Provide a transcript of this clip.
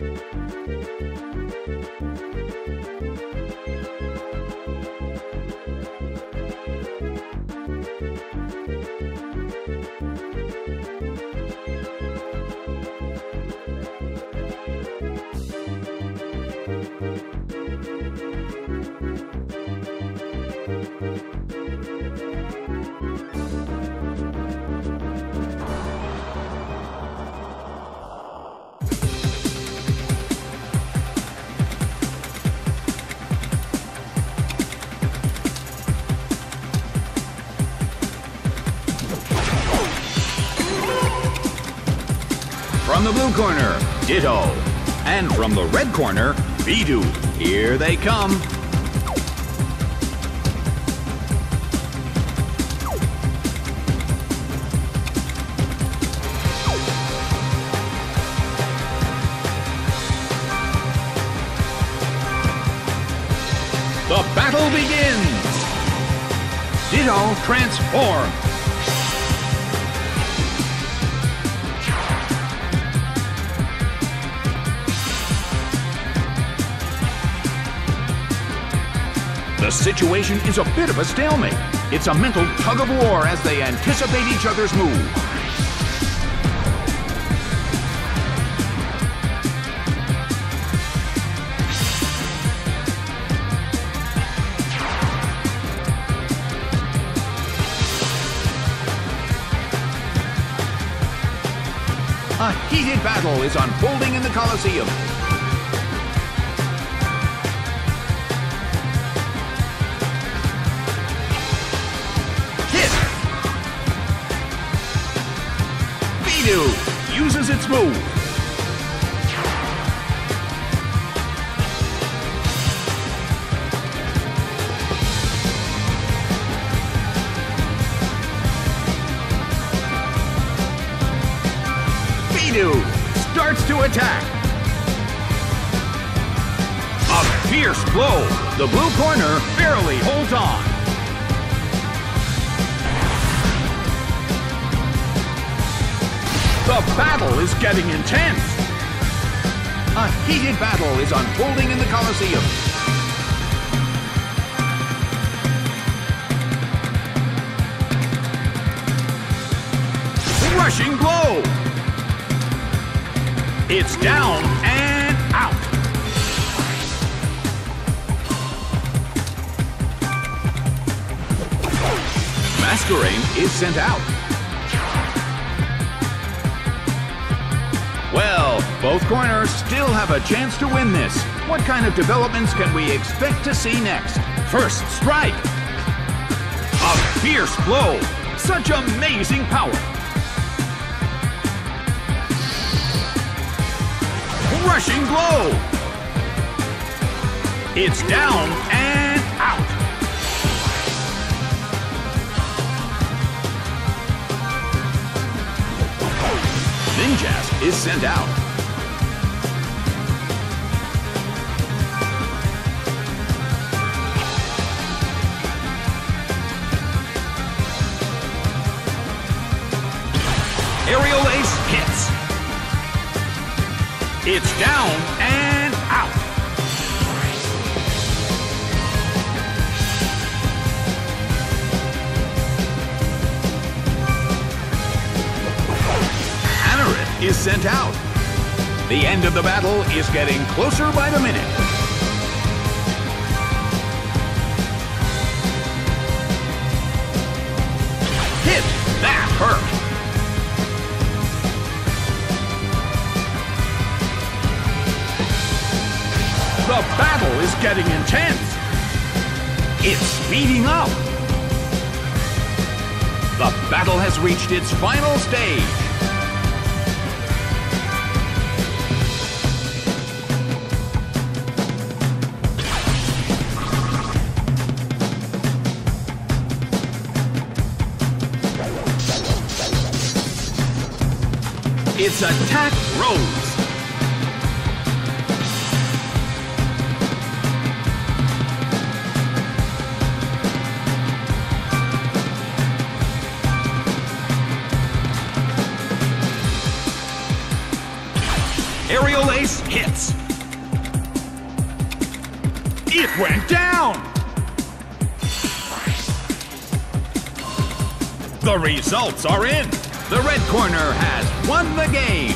From the blue corner, Ditto. And from the red corner, Bidoof. Here they come. The battle begins! Ditto transform! The situation is a bit of a stalemate. It's a mental tug-of-war as they anticipate each other's move. A heated battle is unfolding in the Colosseum. Bidoof uses its move. Bidoof starts to attack. A fierce blow. The blue corner barely holds on. The battle is getting intense. A heated battle is unfolding in the Colosseum. Rushing blow. It's down and out. Masquerain is sent out. Well, both corners still have a chance to win this. What kind of developments can we expect to see next? First strike. A fierce blow. Such amazing power. Rushing blow. It's down and out. Ninjask is sent out. Aerial Ace hits. It's down and out. Anorith is sent out. The end of the battle is getting closer by the minute. Hit! That hurt! The battle is getting intense. It's speeding up. The battle has reached its final stage. It's Attack Rose. Aerial Ace hits. went down! The results are in! The red corner has won the game!